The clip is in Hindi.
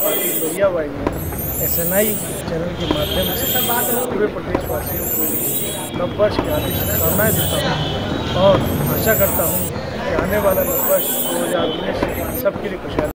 पार्टी लोहिया वाई ने SNI चैनल के माध्यम से पूरे प्रदेशवासियों को नववर्ष की हार्दिक शुभकामनाएं देता हूँ और आशा करता हूँ कि आने वाला नववर्ष 2019 सबके लिए खुशहाल